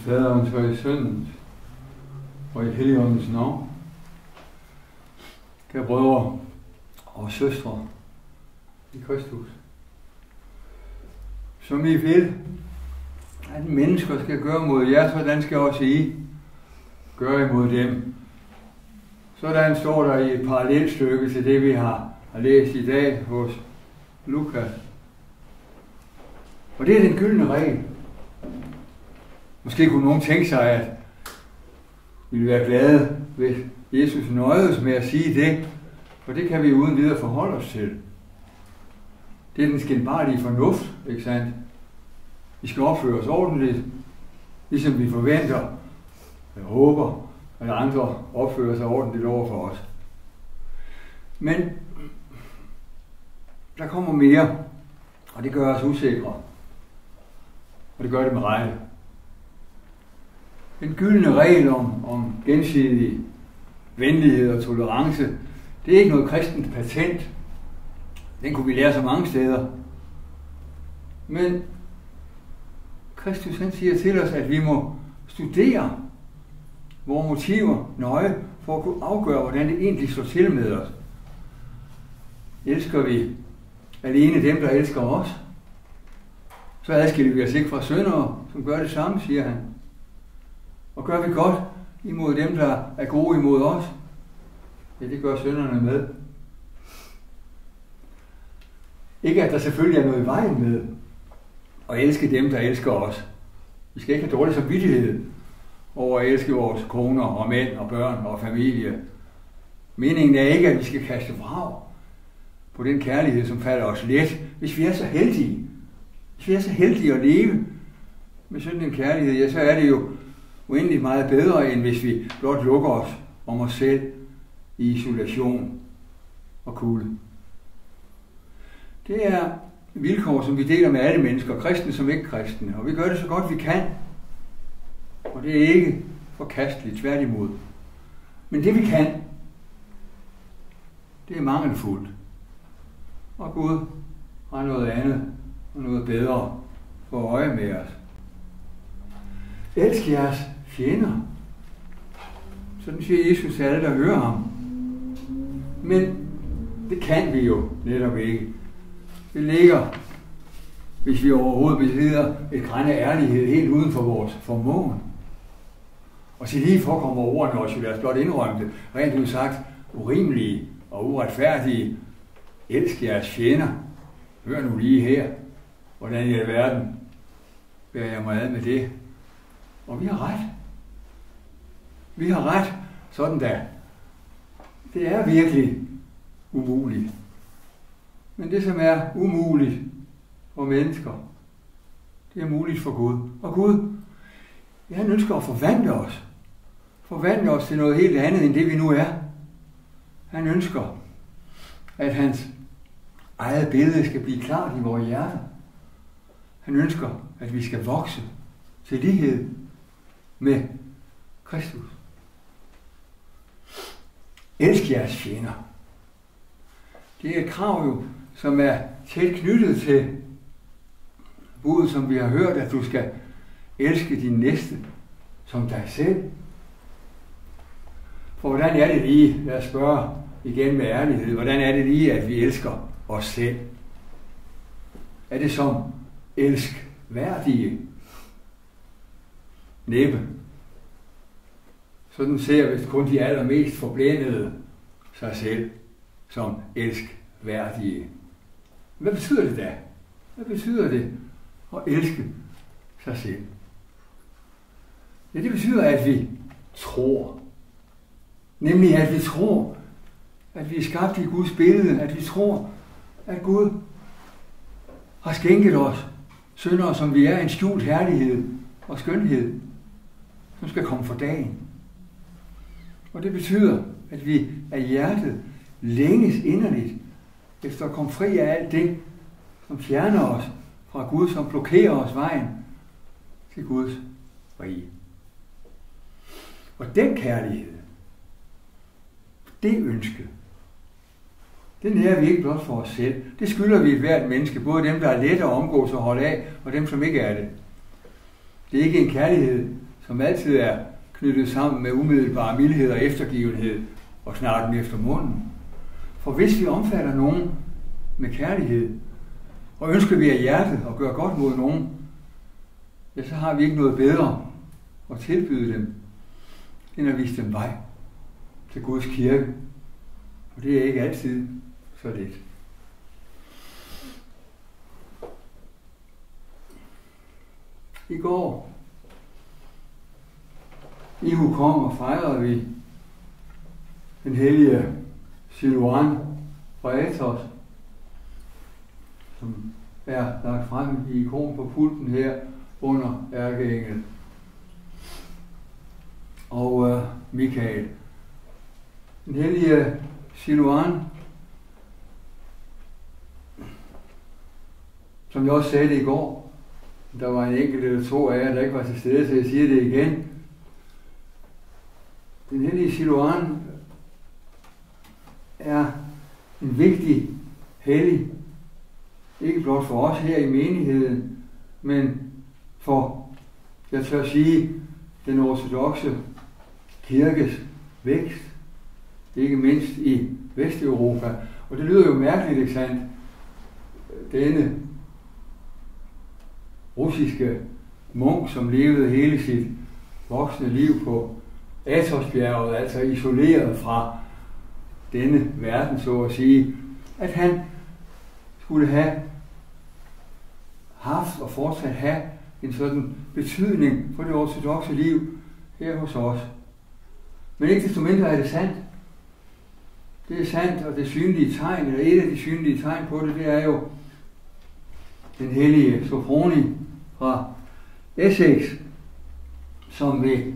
Faderens og i Søndens og i Helligåndens navn. Kære brødre og søstre i Kristus, som I vil, at mennesker skal gøre mod jer, sådan skal også I gøre imod dem. Sådan står der i et parallelstykke til det, vi har læst i dag hos Lukas. Og det er den gyldne regel. Måske kunne nogen tænke sig, at vi ville være glade, hvis Jesus nøjedes med at sige det, for det kan vi uden videre forholde os til. Det er den skinbarlige fornuft, ikke sandt? Vi skal opføre os ordentligt, ligesom vi forventer og håber, at andre opfører sig ordentligt over for os. Men der kommer mere, og det gør os usikre. Og det gør det med rette. Den gyldne regel om gensidig venlighed og tolerance, det er ikke noget kristent patent. Den kunne vi lære så mange steder. Men Kristus han siger til os, at vi må studere vores motiver nøje for at kunne afgøre, hvordan det egentlig står til med os. Elsker vi alene dem, der elsker os, så adskiller vi os ikke fra syndere, som gør det samme, siger han. Og gør vi godt imod dem, der er gode imod os, ja, det gør synderne med. Ikke at der selvfølgelig er noget i vejen med at elske dem, der elsker os. Vi skal ikke have dårlig samvittighed over at elske vores koner og mænd og børn og familie. Meningen er ikke, at vi skal kaste vrag på den kærlighed, som falder os let, hvis vi er så heldige. Hvis vi er så heldige at leve med sådan en kærlighed, ja, så er det jo uendeligt meget bedre, end hvis vi blot lukker os om os selv i isolation og kulde. Det er vilkår, som vi deler med alle mennesker, kristne som ikke kristne, og vi gør det så godt vi kan. Og det er ikke forkasteligt, tværtimod. Men det vi kan, det er mangelfuldt. Og Gud har noget andet og noget bedre for øje med os. Elsk jeres fjender. Sådan siger Jesus til alle, der hører ham. Men det kan vi jo netop ikke. Det ligger, hvis vi overhovedet besidder et gran af ærlighed helt uden for vores formåen. Og så lige forekommer ordene også, lad os blot indrømme det, rent ud sagt urimelige og uretfærdige. Elsk jeres fjender. Hør nu lige her, hvordan i alverden bærer jeg mig ad med det. Og vi har ret. Vi har ret, sådan da. Det er virkelig umuligt. Men det, som er umuligt for mennesker, det er muligt for Gud. Og Gud, ja, han ønsker at forvandle os. Forvandle os til noget helt andet, end det vi nu er. Han ønsker, at hans eget billede skal blive klart i vores hjerter. Han ønsker, at vi skal vokse til lighed med Kristus. Elsk jeres fjender. Det er et krav jo, som er tæt knyttet til budet, som vi har hørt, at du skal elske din næste som dig selv. For hvordan er det lige, lad os spørge igen med ærlighed, hvordan er det lige, at vi elsker os selv? Er det som elskværdige? Næppe. Sådan ser vist kun de allermest forblændede sig selv som elskværdige. Hvad betyder det da? Hvad betyder det at elske sig selv? Ja, det betyder, at vi tror. Nemlig, at vi tror, at vi er skabt i Guds billede. At vi tror, at Gud har skænket os, syndere som vi er, en skjult herlighed og skønhed, som skal komme for dagen. Og det betyder, at vi af hjertet længes inderligt efter at komme fri af alt det, som fjerner os fra Gud, som blokerer os vejen til Guds rige. Og den kærlighed, det ønske, det nærer vi ikke blot for os selv. Det skylder vi hvert menneske, både dem, der er let at omgås og holde af, og dem, som ikke er det. Det er ikke en kærlighed, som altid er knyttet sammen med umiddelbar mildhed og eftergivenhed og snakken efter munden. For hvis vi omfatter nogen med kærlighed, og ønsker vi af hjertet at gøre godt mod nogen, ja, så har vi ikke noget bedre at tilbyde dem, end at vise dem vej til Guds kirke. Og det er ikke altid så let. I går i hukommer fejrede vi den hellige Siluan fra Athos, som er lagt frem i ikon på pulten her under ærkeengel og Mikael. Den hellige Siluan, som jeg også sagde det i går, der var en enkelt eller to af jer, der ikke var til stede, så jeg siger det igen. Den hellige Siluan er en vigtig hellig, ikke blot for os her i menigheden, men for, jeg tør sige, den ortodokse kirkes vækst, ikke mindst i Vesteuropa. Og det lyder jo mærkeligt, ikke sandt? Denne russiske munk, som levede hele sit voksne liv på Athosbjerget, altså isoleret fra denne verden, så at sige, at han skulle have haft og fortsat have en sådan betydning for det ortodokse liv her hos os. Men ikke desto mindre er det sandt. Det er sandt, og det synlige tegn, eller et af de synlige tegn på det, det er jo den hellige Sophroni fra Essex, som vi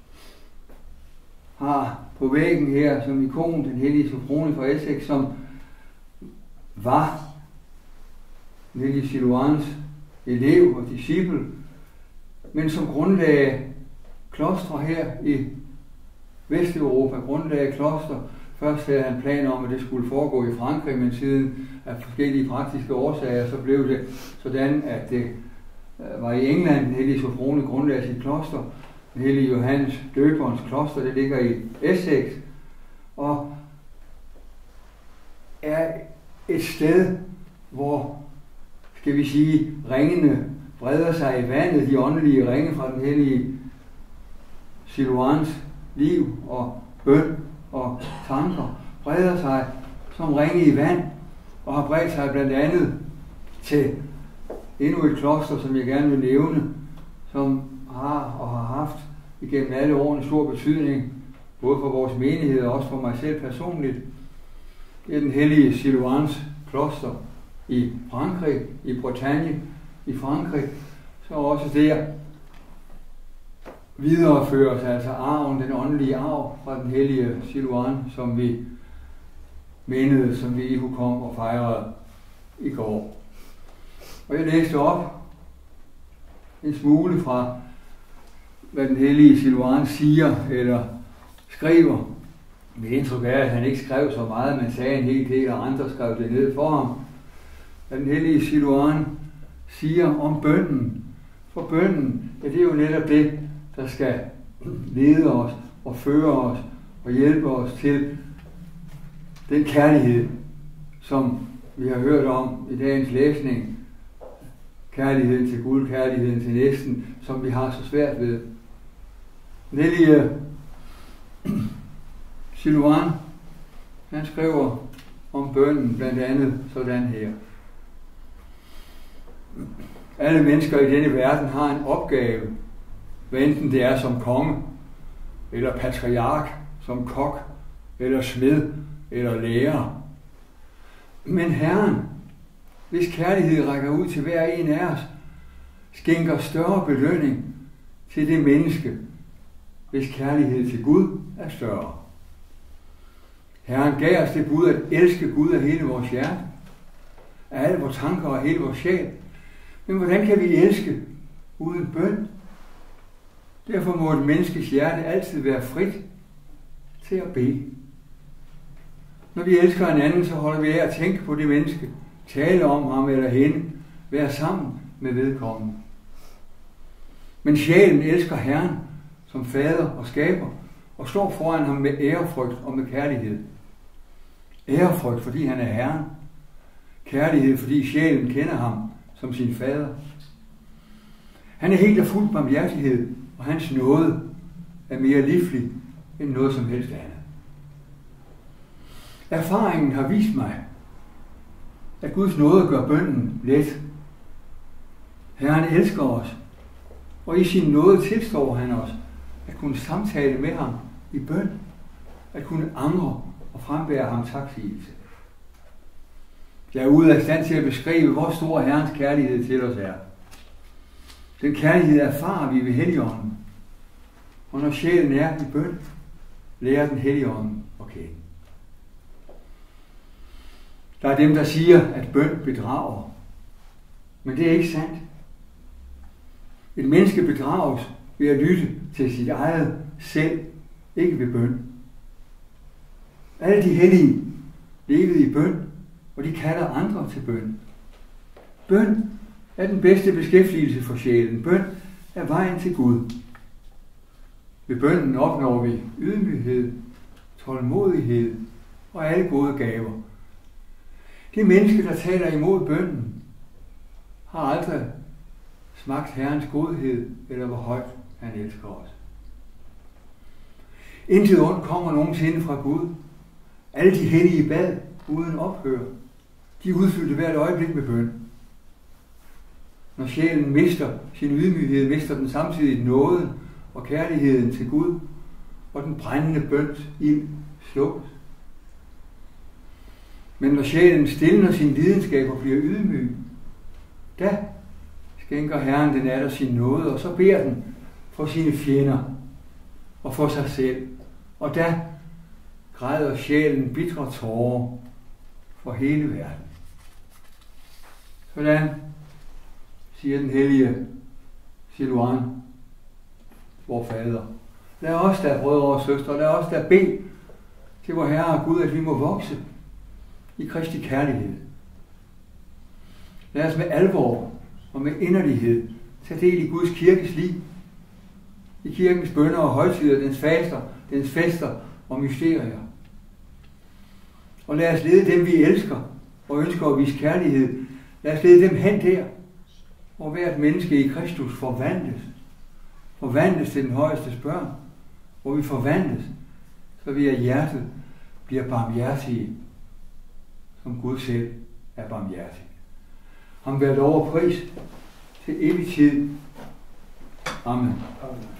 har på væggen her som ikon, den hellige Sophroni fra Essex, som var den hellige Siluans elev og disciple, men som grundlagde klostre her i Vesteuropa, grundlagde kloster. Først havde han planer om, at det skulle foregå i Frankrig, men siden af forskellige praktiske årsager, så blev det sådan, at det var i England, den hellige Sophroni grundlagde sit kloster. Den hellige Johannes Døberens kloster, det ligger i Essex, og er et sted, hvor, skal vi sige, ringene breder sig i vandet, de åndelige ringe fra den hellige Siluans liv og bøn og tanker, breder sig som ringe i vand, og har bredt sig blandt andet til endnu et kloster, som jeg gerne vil nævne, som har og har haft igennem alle årene stor betydning, både for vores menighed og også for mig selv personligt. Det er den hellige Siluans kloster i Frankrig, i Bretagne i Frankrig, så også der videreføres altså arven, den åndelige arv fra den hellige Siluan, som vi mindede, som vi kom og fejrede i går. Og jeg læste op en smule fra, hvad den hellige Siluan siger eller skriver. Mit indtryk er, at han ikke skrev så meget, men sagde en hel del, og andre skrev det ned for ham. Hvad den hellige Siluan siger om bønnen. For bønnen, ja, det er jo netop det, der skal lede os og føre os og hjælpe os til den kærlighed, som vi har hørt om i dagens læsning. Kærligheden til Gud, kærligheden til næsten, som vi har så svært ved. Den hellige Siluan, han skriver om bønnen blandt andet sådan her. Alle mennesker i denne verden har en opgave, hvad enten det er som konge, eller patriark, som kok, eller smed, eller lærer. Men Herren, hvis kærlighed rækker ud til hver en af os, skænker større belønning til det menneske, hvis kærlighed til Gud er større. Herren gav os det bud at elske Gud af hele vores hjerte, af alle vores tanker og hele vores sjæl. Men hvordan kan vi elske uden bøn? Derfor må et menneskes hjerte altid være frit til at bede. Når vi elsker en anden, så holder vi af at tænke på det menneske, tale om ham eller hende, være sammen med vedkommende. Men sjælen elsker Herren, som fader og skaber, og står foran ham med ærefrygt og med kærlighed. Ærefrygt, fordi han er Herren. Kærlighed, fordi sjælen kender ham som sin fader. Han er helt og fuld barmhjertighed, og hans nåde er mere livlig end noget som helst andet. Erfaringen har vist mig, at Guds nåde gør bønnen let. Herren elsker os, og i sin nåde tilstår han os at kunne samtale med ham i bøn, at kunne angre og frembære ham taksigelse. Jeg er ude af stand til at beskrive, hvor stor Herrens kærlighed til os er. Den kærlighed erfarer vi ved Helligånden, og når sjælen er i bøn, lærer den Helligånden at kende. Der er dem, der siger, at bøn bedrager, men det er ikke sandt. Et menneske bedrages ved at lytte til sit eget selv, ikke ved bøn. Alle de hellige levede i bøn, og de kalder andre til bøn. Bøn er den bedste beskæftigelse for sjælen. Bøn er vejen til Gud. Ved bønnen opnår vi ydmyghed, tålmodighed og alle gode gaver. Det menneske, der taler imod bønnen, har aldrig smagt Herrens godhed, eller hvor højt han elsker os. Intet ondt kommer nogensinde fra Gud. Alle de hellige bad uden ophør. De udfyldte hvert øjeblik med bøn. Når sjælen mister sin ydmyghed, mister den samtidig nåden og kærligheden til Gud, og den brændende bøns ild slukkes. Men når sjælen stilner sin lidenskab og bliver ydmyg, da skænker Herren den atter sin nåde, og så beder den for sine fjender og for sig selv. Og da græder sjælen bitre tårer for hele verden. Sådan siger den hellige Siluan, vor fader. Lad os da, brødre og søstre, lad os da bede til vor Herre og Gud, at vi må vokse i Kristi kærlighed. Lad os med alvor og med inderlighed tage del i Guds kirkes liv, i kirkens bønner og højtider, dens faster, dens fester og mysterier. Og lad os lede dem, vi elsker og ønsker at vise kærlighed. Lad os lede dem hen der, hvor hvert menneske i Kristus forvandles til den højeste børn, hvor vi forvandles, så vi af hjertet bliver barmhjertige, som Gud selv er barmhjertig. Ham være lov og pris til evig tid. Amen. Amen.